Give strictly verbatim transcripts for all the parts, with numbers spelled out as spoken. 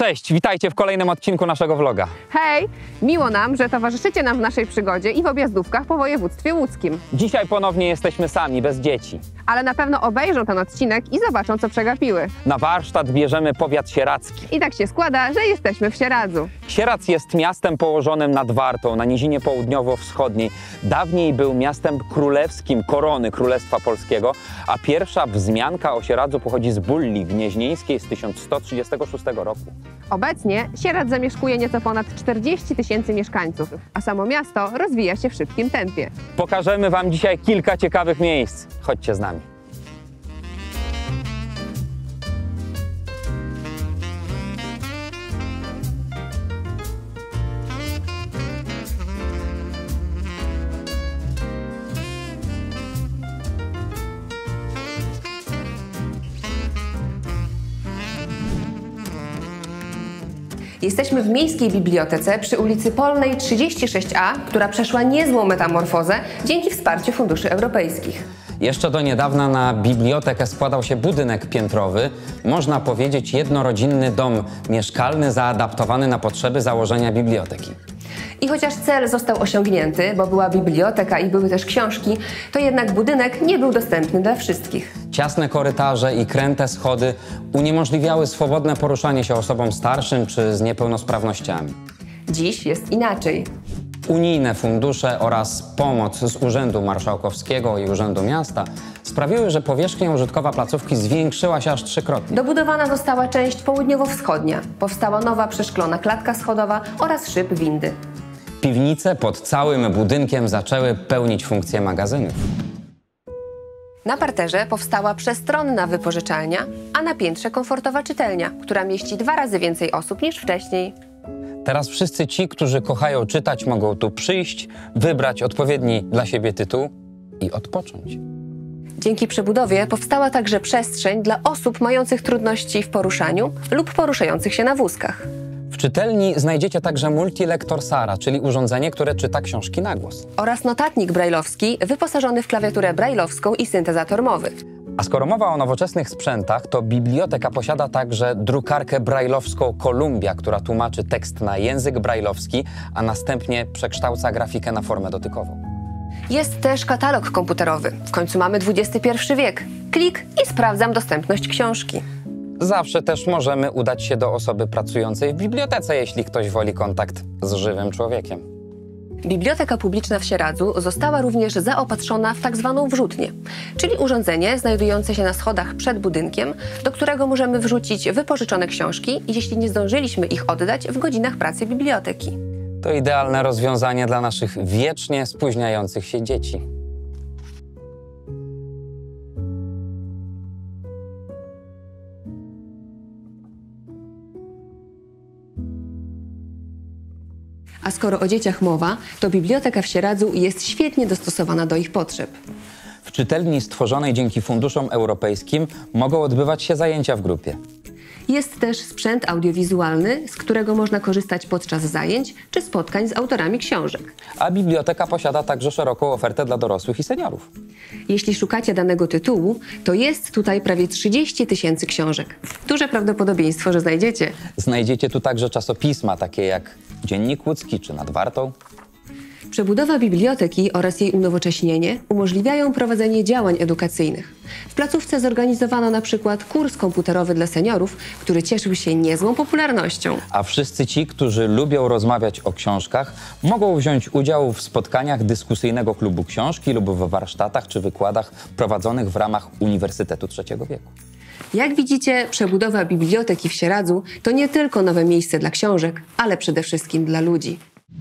Cześć, witajcie w kolejnym odcinku naszego vloga. Hej, miło nam, że towarzyszycie nam w naszej przygodzie i w objazdówkach po województwie łódzkim. Dzisiaj ponownie jesteśmy sami, bez dzieci. Ale na pewno obejrzą ten odcinek i zobaczą, co przegapiły. Na warsztat bierzemy powiat sieradzki. I tak się składa, że jesteśmy w Sieradzu. Sieradz jest miastem położonym nad Wartą, na nizinie południowo-wschodniej. Dawniej był miastem królewskim korony Królestwa Polskiego, a pierwsza wzmianka o Sieradzu pochodzi z Bulli Gnieźnieńskiej z tysiąc sto trzydziestego szóstego roku. Obecnie Sieradz zamieszkuje nieco ponad czterdzieści tysięcy mieszkańców, a samo miasto rozwija się w szybkim tempie. Pokażemy Wam dzisiaj kilka ciekawych miejsc. Chodźcie z nami. Jesteśmy w Miejskiej Bibliotece przy ulicy Polnej trzydzieści sześć A, która przeszła niezłą metamorfozę dzięki wsparciu funduszy europejskich. Jeszcze do niedawna na bibliotekę składał się budynek piętrowy, można powiedzieć jednorodzinny dom mieszkalny zaadaptowany na potrzeby założenia biblioteki. I chociaż cel został osiągnięty, bo była biblioteka i były też książki, to jednak budynek nie był dostępny dla wszystkich. Ciasne korytarze i kręte schody uniemożliwiały swobodne poruszanie się osobom starszym czy z niepełnosprawnościami. Dziś jest inaczej. Unijne fundusze oraz pomoc z Urzędu Marszałkowskiego i Urzędu Miasta sprawiły, że powierzchnia użytkowa placówki zwiększyła się aż trzykrotnie. Dobudowana została część południowo-wschodnia. Powstała nowa przeszklona klatka schodowa oraz szyb windy. Piwnice pod całym budynkiem zaczęły pełnić funkcję magazynów. Na parterze powstała przestronna wypożyczalnia, a na piętrze komfortowa czytelnia, która mieści dwa razy więcej osób niż wcześniej. Teraz wszyscy ci, którzy kochają czytać, mogą tu przyjść, wybrać odpowiedni dla siebie tytuł i odpocząć. Dzięki przebudowie powstała także przestrzeń dla osób mających trudności w poruszaniu lub poruszających się na wózkach. W czytelni znajdziecie także multilektor Sara, czyli urządzenie, które czyta książki na głos. Oraz notatnik brajlowski wyposażony w klawiaturę brajlowską i syntezator mowy. A skoro mowa o nowoczesnych sprzętach, to biblioteka posiada także drukarkę brajlowską Columbia, która tłumaczy tekst na język brajlowski, a następnie przekształca grafikę na formę dotykową. Jest też katalog komputerowy. W końcu mamy dwudziesty pierwszy wiek. Klik i sprawdzam dostępność książki. Zawsze też możemy udać się do osoby pracującej w bibliotece, jeśli ktoś woli kontakt z żywym człowiekiem. Biblioteka publiczna w Sieradzu została również zaopatrzona w tak zwaną wrzutnię, czyli urządzenie znajdujące się na schodach przed budynkiem, do którego możemy wrzucić wypożyczone książki, jeśli nie zdążyliśmy ich oddać w godzinach pracy biblioteki. To idealne rozwiązanie dla naszych wiecznie spóźniających się dzieci. A skoro o dzieciach mowa, to biblioteka w Sieradzu jest świetnie dostosowana do ich potrzeb. W czytelni stworzonej dzięki funduszom europejskim mogą odbywać się zajęcia w grupie. Jest też sprzęt audiowizualny, z którego można korzystać podczas zajęć czy spotkań z autorami książek. A biblioteka posiada także szeroką ofertę dla dorosłych i seniorów. Jeśli szukacie danego tytułu, to jest tutaj prawie trzydzieści tysięcy książek. Duże prawdopodobieństwo, że znajdziecie. Znajdziecie tu także czasopisma, takie jak Dziennik Łódzki czy Nad Wartą. Przebudowa biblioteki oraz jej unowocześnienie umożliwiają prowadzenie działań edukacyjnych. W placówce zorganizowano na przykład kurs komputerowy dla seniorów, który cieszył się niezłą popularnością. A wszyscy ci, którzy lubią rozmawiać o książkach, mogą wziąć udział w spotkaniach dyskusyjnego klubu książki lub w warsztatach czy wykładach prowadzonych w ramach Uniwersytetu Trzeciego Wieku. Jak widzicie, przebudowa biblioteki w Sieradzu to nie tylko nowe miejsce dla książek, ale przede wszystkim dla ludzi.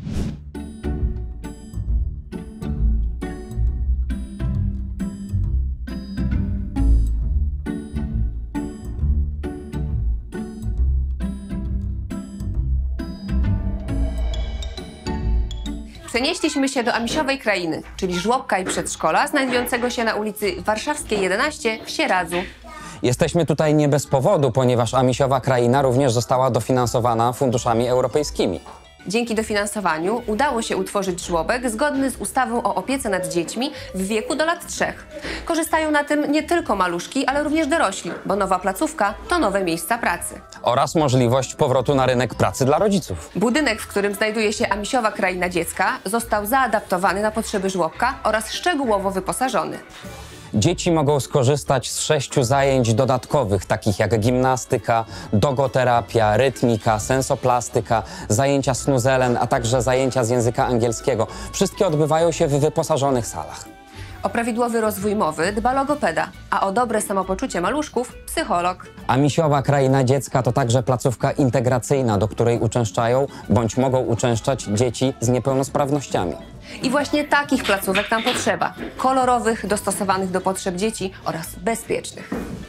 Przenieśliśmy się do Amisiowej Krainy, czyli żłobka i przedszkola znajdującego się na ulicy Warszawskiej jedenaście w Sieradzu. Jesteśmy tutaj nie bez powodu, ponieważ Amisiowa Kraina również została dofinansowana funduszami europejskimi. Dzięki dofinansowaniu udało się utworzyć żłobek zgodny z ustawą o opiece nad dziećmi w wieku do lat trzech. Korzystają na tym nie tylko maluszki, ale również dorośli, bo nowa placówka to nowe miejsca pracy. Oraz możliwość powrotu na rynek pracy dla rodziców. Budynek, w którym znajduje się Amisiowa Kraina Dziecka, został zaadaptowany na potrzeby żłobka oraz szczegółowo wyposażony. Dzieci mogą skorzystać z sześciu zajęć dodatkowych, takich jak gimnastyka, dogoterapia, rytmika, sensoplastyka, zajęcia snuzelen, a także zajęcia z języka angielskiego. Wszystkie odbywają się w wyposażonych salach. O prawidłowy rozwój mowy dba logopeda, a o dobre samopoczucie maluszków – psycholog. Amisiowa Kraina Dziecka to także placówka integracyjna, do której uczęszczają bądź mogą uczęszczać dzieci z niepełnosprawnościami. I właśnie takich placówek nam potrzeba. Kolorowych, dostosowanych do potrzeb dzieci oraz bezpiecznych.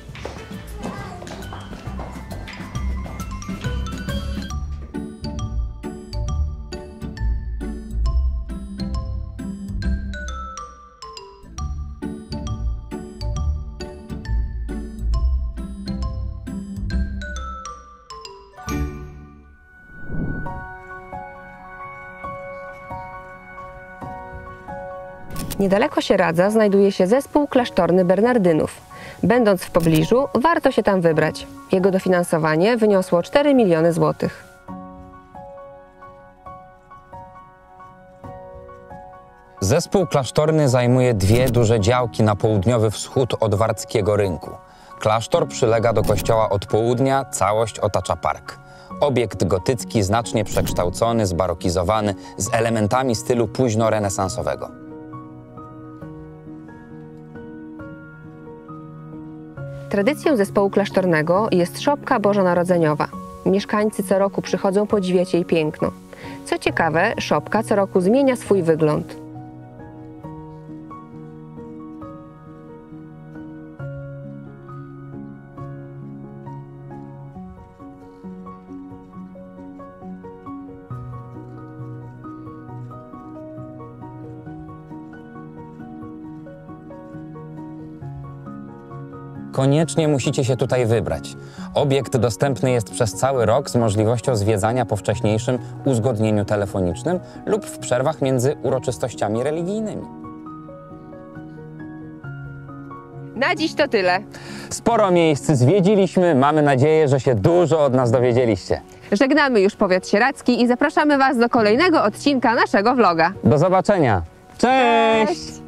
Niedaleko Sieradza znajduje się zespół klasztorny Bernardynów. Będąc w pobliżu, warto się tam wybrać. Jego dofinansowanie wyniosło cztery miliony złotych. Zespół klasztorny zajmuje dwie duże działki na południowy wschód od Warckiego Rynku. Klasztor przylega do kościoła od południa, całość otacza park. Obiekt gotycki znacznie przekształcony, zbarokizowany, z elementami stylu późno-renesansowego. Tradycją zespołu klasztornego jest szopka bożonarodzeniowa. Mieszkańcy co roku przychodzą podziwiać jej piękno. Co ciekawe, szopka co roku zmienia swój wygląd. Koniecznie musicie się tutaj wybrać. Obiekt dostępny jest przez cały rok z możliwością zwiedzania po wcześniejszym uzgodnieniu telefonicznym lub w przerwach między uroczystościami religijnymi. Na dziś to tyle. Sporo miejsc zwiedziliśmy, mamy nadzieję, że się dużo od nas dowiedzieliście. Żegnamy już powiat sieradzki i zapraszamy Was do kolejnego odcinka naszego vloga. Do zobaczenia. Cześć! Cześć!